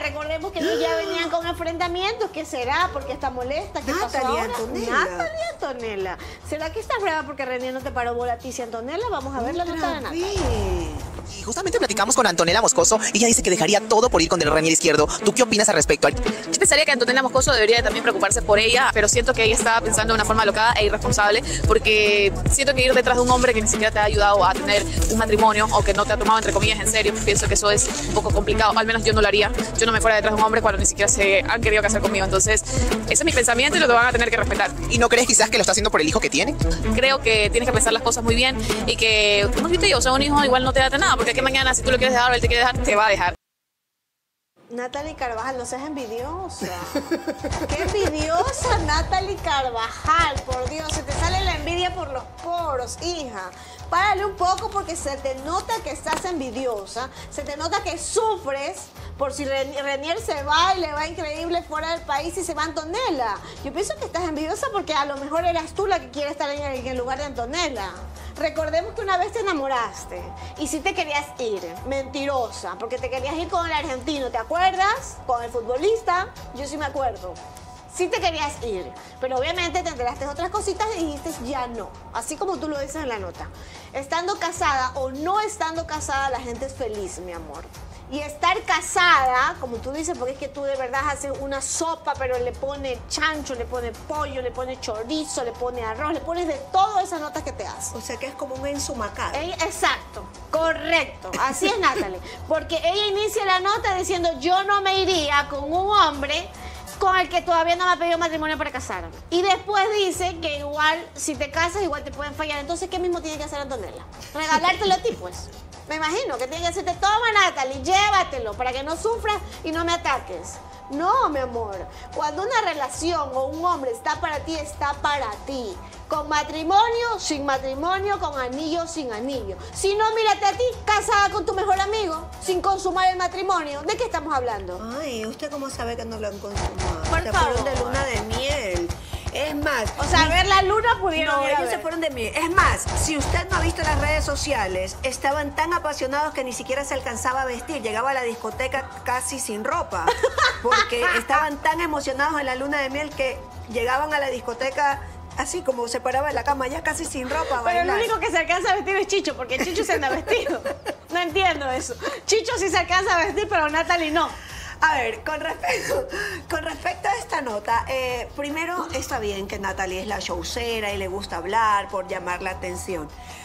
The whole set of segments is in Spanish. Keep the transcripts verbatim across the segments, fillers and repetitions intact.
recordemos que ellos ya venían con enfrentamientos. ¿Qué será? ¿Por qué está molesta? ¿Qué pasó ahora? Natalia Antonella. Natalia Antonella. ¿Será que está brava porque René no te paró bola a ti, Antonella? Vamos a ver la nota de Natalia. Y justamente platicamos con Antonella Moscoso y ella dice que dejaría todo por ir con el Renier izquierdo. ¿Tú qué opinas al respecto? Yo pensaría que Antonella Moscoso debería también preocuparse por ella, pero siento que ella está pensando de una forma alocada e irresponsable, porque siento que ir detrás de un hombre que ni siquiera te ha ayudado a tener un matrimonio o que no te ha tomado entre comillas en serio, pienso que eso es un poco complicado. Al menos yo no lo haría. Yo no me fuera detrás de un hombre cuando ni siquiera se han querido casar conmigo. Entonces, ese es mi pensamiento y lo van a tener que respetar. ¿Y no crees quizás que lo está haciendo por el hijo que tiene? Creo que tienes que pensar las cosas muy bien y que, como viste yo, o sea, un hijo igual no te da nada, porque que mañana si tú lo quieres dejar o él te quiere dejar, te va a dejar. Natalie Carvajal, no seas envidiosa. Qué envidiosa Natalie Carvajal, por Dios, se te sale la envidia por los poros, hija. Párale un poco porque se te nota que estás envidiosa, se te nota que sufres por si Renier se va y le va increíble fuera del país y se va Antonella. Yo pienso que estás envidiosa porque a lo mejor eras tú la que quiere estar en el lugar de Antonella. Recordemos que una vez te enamoraste y sí te querías ir, mentirosa, porque te querías ir con el argentino, ¿te acuerdas? Con el futbolista, yo sí me acuerdo. Sí te querías ir, pero obviamente te enteraste de otras cositas y dijiste ya no, así como tú lo dices en la nota. Estando casada o no estando casada, la gente es feliz, mi amor. Y estar casada, como tú dices, porque es que tú de verdad haces una sopa, pero le pones chancho, le pones pollo, le pones chorizo, le pones arroz, le pones de todas esas notas que te haces. O sea que es como un ensumacado. Ella, exacto, correcto, así es Natalie. Porque ella inicia la nota diciendo yo no me iría con un hombre con el que todavía no me ha pedido matrimonio para casarme. Y después dice que igual, si te casas, igual te pueden fallar. Entonces, ¿qué mismo tiene que hacer Antonella? Regalártelo a ti, pues. Me imagino que tiene que decirte, toma Natalie, llévatelo para que no sufras y no me ataques. No, mi amor. Cuando una relación o un hombre está para ti, está para ti. Con matrimonio, sin matrimonio, con anillo, sin anillo. Si no, mírate a ti, casada con tu mejor amigo, sin consumar el matrimonio. ¿De qué estamos hablando? Ay, ¿usted cómo sabe que no lo han consumado? Por Se favor. fueron de luna de miel. Es más... O sea, mi... ver la luna pudieron No, ir a ellos ver. se fueron de miel. Es más, si usted no ha visto las redes sociales, estaban tan apasionados que ni siquiera se alcanzaba a vestir. Llegaba a la discoteca casi sin ropa. Porque estaban tan emocionados en la luna de miel que llegaban a la discoteca... Así como se paraba en la cama, ya casi sin ropa. Pero bailar. el único que se alcanza a vestir es Chicho, porque Chicho se anda vestido. No entiendo eso. Chicho sí se alcanza a vestir, pero Natalie no. A ver, con respecto, con respecto a esta nota, eh, primero está bien que Natalie es la showcera y le gusta hablar por llamar la atención.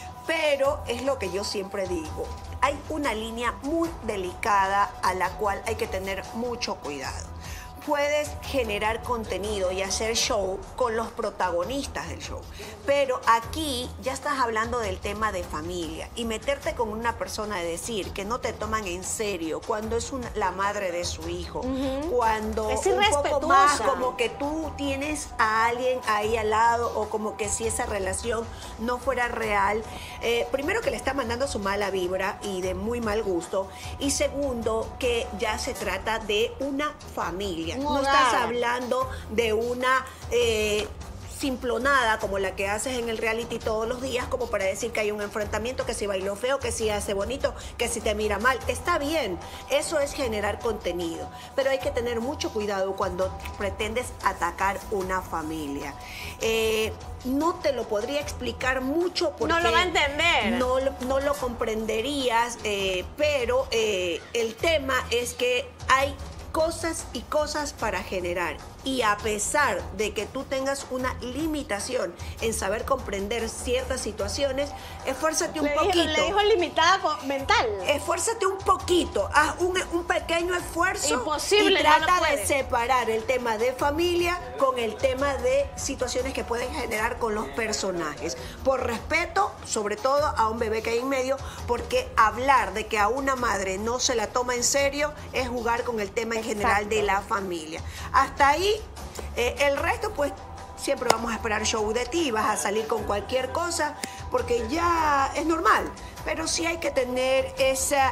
Pero es lo que yo siempre digo, hay una línea muy delicada a la cual hay que tener mucho cuidado. Puedes generar contenido y hacer show con los protagonistas del show, pero aquí ya estás hablando del tema de familia y meterte con una persona de decir que no te toman en serio cuando es una, la madre de su hijo, uh-huh. cuando es un poco más como que tú tienes a alguien ahí al lado o como que si esa relación no fuera real, eh, primero que le está mandando su mala vibra y de muy mal gusto, y segundo que ya se trata de una familia. No estás hablando de una eh, simplonada como la que haces en el reality todos los días, como para decir que hay un enfrentamiento, que si bailó feo, que si hace bonito, que si te mira mal. Está bien, eso es generar contenido, pero hay que tener mucho cuidado cuando pretendes atacar una familia. Eh, no te lo podría explicar mucho porque no lo va a entender. No, no lo comprenderías, eh, pero eh, el tema es que hay cosas y cosas para generar. Y a pesar de que tú tengas una limitación en saber comprender ciertas situaciones, esfuérzate un le poquito. Dijo, le dijo limitada mental. Esfuérzate un poquito, haz un, un pequeño esfuerzo. Imposible, y trata no de separar el tema de familia con el tema de situaciones que pueden generar con los personajes. Por respeto, sobre todo a un bebé que hay en medio, porque hablar de que a una madre no se la toma en serio es jugar con el tema en general Exacto. de la familia. Hasta ahí, eh, el resto, pues, siempre vamos a esperar show de ti, vas a salir con cualquier cosa, porque ya es normal. Pero sí hay que tener esa,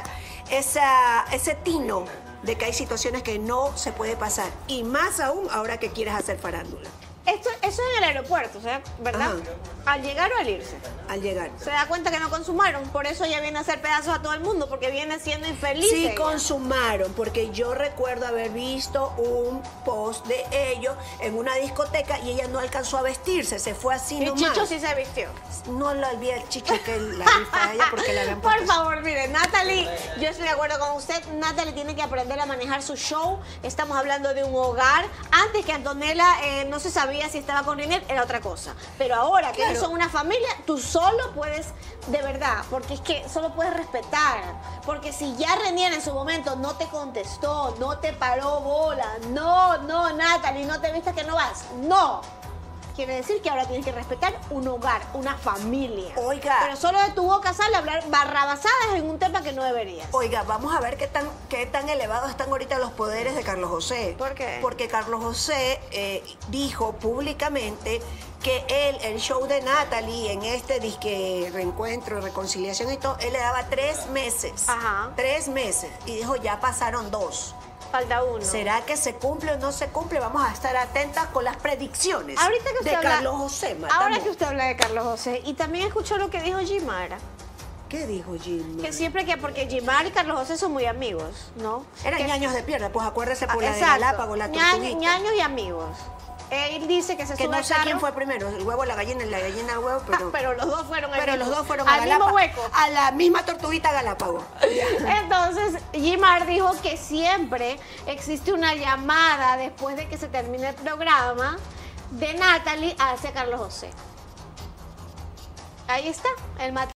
esa, ese tino de que hay situaciones que no se puede pasar. Y más aún ahora que quieres hacer farándula. Esto, eso es en el aeropuerto, ¿verdad? Ajá. ¿Al llegar o al irse? Al llegar. Se da cuenta que no consumaron, por eso ella viene a hacer pedazos a todo el mundo, porque viene siendo infeliz. Sí ella. consumaron, porque yo recuerdo haber visto un post de ellos en una discoteca y ella no alcanzó a vestirse, se fue así Y nomás. Chicho sí se vistió. No lo olvidé el Chicho que la rifa a ella porque la habían Por puesto. favor, mire, Natalie, yo estoy de acuerdo con usted. Natalie tiene que aprender a manejar su show. Estamos hablando de un hogar. Antes que Antonella eh, no se sabía si estaba con Renier, era otra cosa. Pero ahora que Claro. ellos son una familia, tú solo puedes, de verdad, porque es que solo puedes respetar. Porque si ya Renier en su momento no te contestó, no te paró bola, no, no, Natalie, no te viste que no vas, no. Quiere decir que ahora tienes que respetar un hogar, una familia. Oiga. Pero solo de tu boca sale hablar barrabasadas en un tema que no deberías. Oiga, vamos a ver qué tan, qué tan elevados están ahorita los poderes de Carlos José. ¿Por qué? Porque Carlos José eh, dijo públicamente que él, el show de Natalie, en este disque reencuentro, reconciliación y todo, él le daba tres meses. Ajá. Tres meses. Y dijo, ya pasaron dos. Falta uno. ¿Será que se cumple o no se cumple? Vamos a estar atentas con las predicciones Ahorita que usted de habla- Carlos José. Ahora Matamos. que usted habla de Carlos José, y también escuchó lo que dijo Jimara, ¿Qué dijo Jim? que siempre que, porque Jimara y Carlos José son muy amigos, ¿no? Eran Que- ñaños de pierna, pues acuérdese por Ah, la de exacto. Galápagos, la Ña- tortuguita. ñaños y amigos. Él dice que se Que sube no al sé carro, quién fue primero, el huevo o la gallina, la gallina al huevo, pero, ah, pero los dos fueron al pero mismo- los dos fueron a al mismo Galápagos, hueco. a la misma tortuguita Galápagos. Entonces, Jimar dijo que siempre existe una llamada después de que se termine el programa de Natalie hacia Carlos José. Ahí está, el